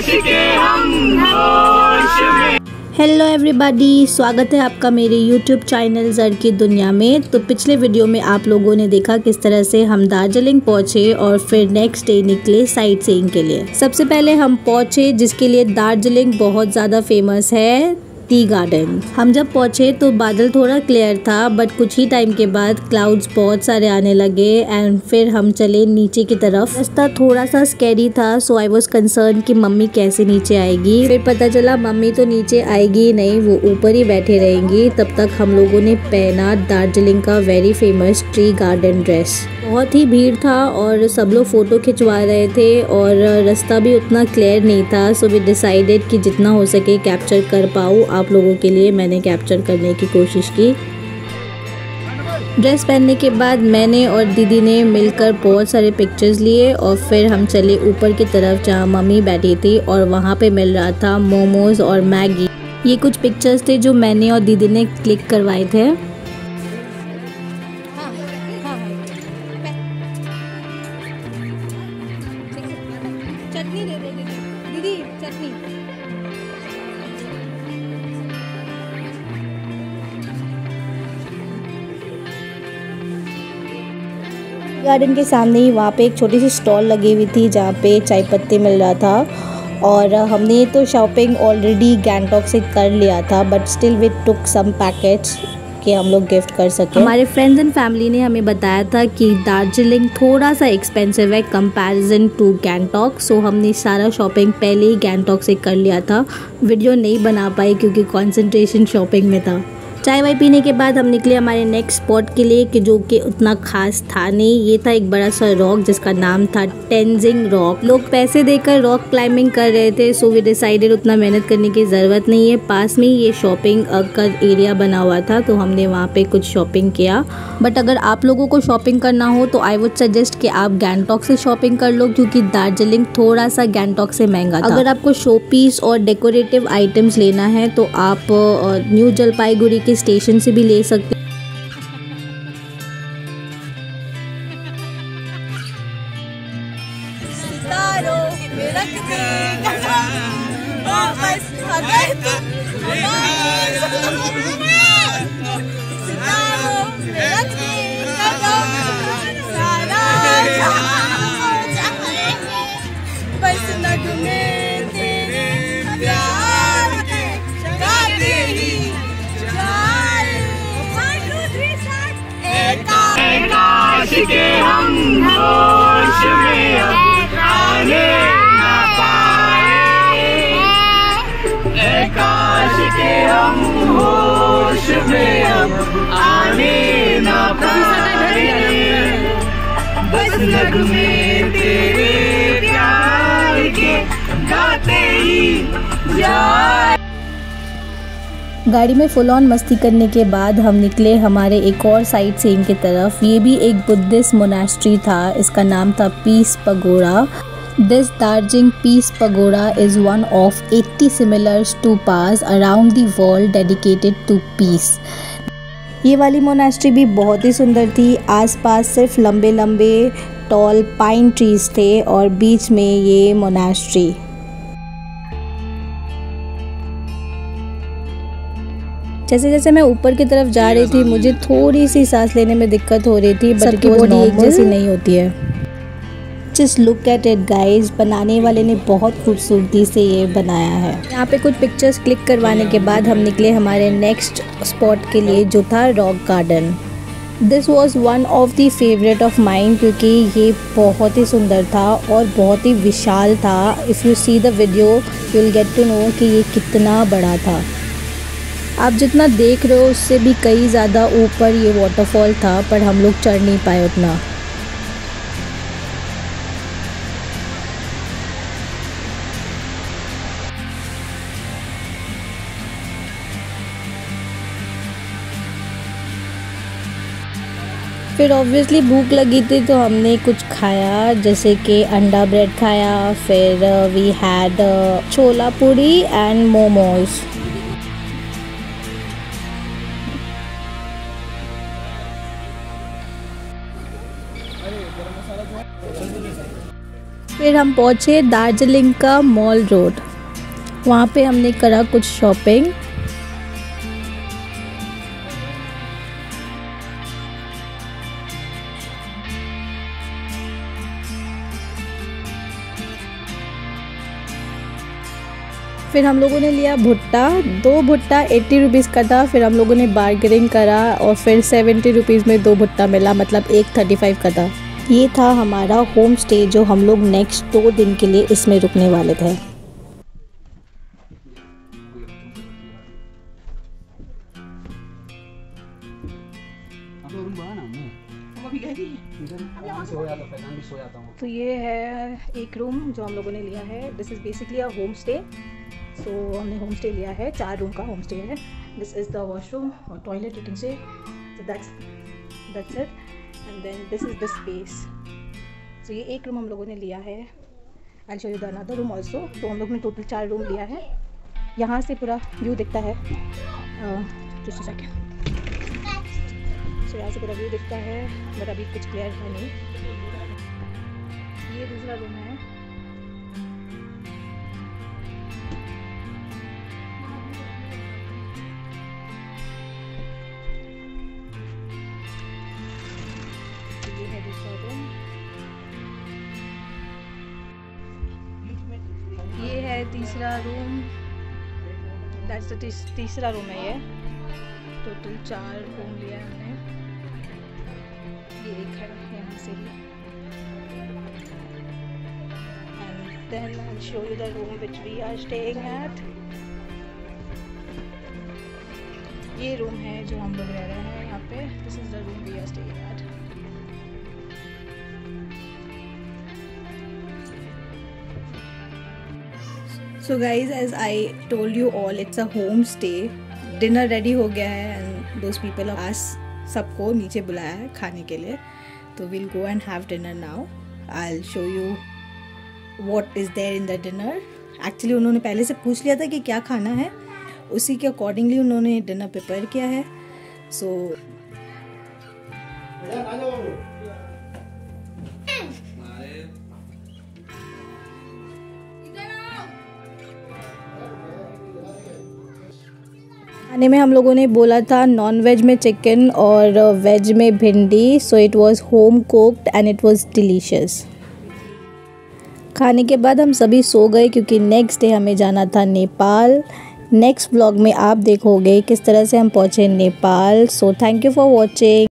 Hello everybody, स्वागत है आपका मेरे यूट्यूब चैनल ज़र की दुनिया में। तो पिछले वीडियो में आप लोगों ने देखा किस तरह से हम दार्जिलिंग पहुँचे और फिर नेक्स्ट डे निकले साइट सीइंग के लिए। सबसे पहले हम पहुँचे जिसके लिए दार्जिलिंग बहुत ज़्यादा फेमस है, टी गार्डन। हम जब पहुँचे तो बादल थोड़ा क्लियर था, बट कुछ ही टाइम के बाद क्लाउड्स बहुत सारे आने लगे एंड फिर हम चले नीचे की तरफ। रास्ता थोड़ा सा स्कैरी था, सो आई वाज कंसर्न कि मम्मी कैसे नीचे आएगी। फिर पता चला मम्मी तो नीचे आएगी नहीं, वो ऊपर ही बैठे रहेंगी। तब तक हम लोगों ने पहना दार्जिलिंग का very famous tea garden dress. बहुत ही भीड़ था और सब लोग फ़ोटो खिंचवा रहे थे और रास्ता भी उतना क्लियर नहीं था, सो वी डिसाइडेड कि जितना हो सके कैप्चर कर पाऊँ आप लोगों के लिए मैंने कैप्चर करने की कोशिश की। ड्रेस पहनने के बाद मैंने और दीदी ने मिलकर बहुत सारे पिक्चर्स लिए और फिर हम चले ऊपर की तरफ जहाँ मम्मी बैठी थी और वहाँ पे मिल रहा था मोमोज़ और मैगी। ये कुछ पिक्चर्स थे जो मैंने और दीदी ने क्लिक करवाए थे। चटनी दे दे दीदी, चटनी। गार्डन के सामने ही वहाँ पे एक छोटी सी स्टॉल लगी हुई थी जहाँ पे चाय पत्ती मिल रहा था और हमने तो शॉपिंग ऑलरेडी गैंगटॉक से कर लिया था, but still we took some packets कि हम लोग गिफ्ट कर सके। हमारे फ्रेंड्स एंड फैमिली ने हमें बताया था कि दार्जिलिंग थोड़ा सा एक्सपेंसिव है कंपैरिजन टू गैंगटॉक, सो हमने सारा शॉपिंग पहले ही गैंगटॉक से कर लिया था। वीडियो नहीं बना पाई क्योंकि कंसंट्रेशन शॉपिंग में था। चाय वाय पीने के बाद हम निकले हमारे नेक्स्ट स्पॉट के लिए कि जो कि उतना खास था नहीं। ये था एक बड़ा सा रॉक जिसका नाम था टेंजिंग रॉक। लोग पैसे देकर रॉक क्लाइंबिंग कर रहे थे, सो वी डिसाइडेड उतना मेहनत करने की ज़रूरत नहीं है। पास में ही ये शॉपिंग का एरिया बना हुआ था तो हमने वहाँ पे कुछ शॉपिंग किया। बट अगर आप लोगों को शॉपिंग करना हो तो आई वुड सजेस्ट कि आप गैंगटॉक से शॉपिंग कर लो क्योंकि दार्जिलिंग थोड़ा सा गैंगटॉक से महंगा था। अगर आपको शो पीस और डेकोरेटिव आइटम्स लेना है तो आप न्यू जलपाईगुड़ी के स्टेशन से भी ले सकते। के हम होश में अब आने ना पाए, काश के हम होश में अब आने ना पाए, बस नगमे तेरे प्यार के गाते ही जाए। गाड़ी में फुल ऑन मस्ती करने के बाद हम निकले हमारे एक और साइट सीइंग की तरफ। ये भी एक बुद्धिस्ट मोनास्ट्री था, इसका नाम था peace pagoda. This Darjeeling peace pagoda is one of 80 similar stupas around the world dedicated to peace. ये वाली मोनास्ट्री भी बहुत ही सुंदर थी। आसपास सिर्फ लंबे लंबे टॉल पाइन ट्रीज थे और बीच में ये मोनास्ट्री। जैसे जैसे मैं ऊपर की तरफ जा रही थी मुझे थोड़ी सी सांस लेने में दिक्कत हो रही थी, बट सबकी बॉडी एक जैसी नहीं होती है। Just look at it guys, बनाने वाले ने बहुत खूबसूरती से ये बनाया है। यहाँ पे कुछ पिक्चर्स क्लिक करवाने के बाद हम निकले हमारे नेक्स्ट स्पॉट के लिए जो था rock garden. This was one of the favourite of mine क्योंकि ये बहुत ही सुंदर था और बहुत ही विशाल था। If you see the video you will get to know कि ये कितना बड़ा था। आप जितना देख रहे हो उससे भी कई ज़्यादा ऊपर ये वाटरफॉल था, पर हम लोग चढ़ नहीं पाए उतना। फिर ऑब्वियसली भूख लगी थी तो हमने कुछ खाया, जैसे कि अंडा ब्रेड खाया, फिर वी हैड छोला पूरी एंड मोमोज। फिर हम पहुँचे दार्जिलिंग का मॉल रोड। वहाँ पे हमने करा कुछ शॉपिंग। फिर हम लोगों ने लिया भुट्टा। 2 भुट्टा 80 रुपीज़ का था। फिर हम लोगों ने बार्गेनिंग करा और फिर 70 रुपीज़ में 2 भुट्टा मिला, मतलब एक 35 का था। ये था हमारा होम स्टे जो हम लोग नेक्स्ट 2 दिन के लिए इसमें रुकने वाले थे। तो ये है एक रूम जो हम लोगों ने लिया है। This is basically a home stay. So हमने होम स्टे लिया है, 4 रूम का होम स्टे है। दिस इज़ द वॉशरूम और toilet, you can say. So that's it and then this is the space. So ये एक रूम हम लोगों ने लिया है। I show you the another room also. तो हम लोग ने टोटल 4 रूम लिया है। यहाँ से पूरा व्यू दिखता है। Just a second. सो यहाँ से पूरा व्यू दिखता है, बट अभी कुछ क्लियर है नहीं। ये दूसरा रूम है। ये है दूसरा रूम। ये है तीसरा रूम। दैट्स द तीसरा रूम है ये। टोटल 4 रूम लिया है हमने। ये एक है यहाँ से ही। And then I show you the room which we are staying at. ये रूम है जो हम लोग रह रहे हैं यहाँ पे। This is the room we are staying at. So guys, as I told you all, it's a home stay. Dinner ready हो गया है and those people of us सबको नीचे बुलाया है खाने के लिए। तो will go and have dinner now. I will show you what is there in the dinner. Actually उन्होंने पहले से पूछ लिया था कि क्या खाना है, उसी के अकॉर्डिंगली उन्होंने डिनर प्रिपेयर किया है। सो खाने में हम लोगों ने बोला था नॉन वेज में चिकन और वेज में भिंडी। So it was home cooked and it was delicious. खाने के बाद हम सभी सो गए क्योंकि नेक्स्ट डे हमें जाना था नेपाल। नेक्स्ट व्लॉग में आप देखोगे किस तरह से हम पहुँचे Nepal. So thank you for watching.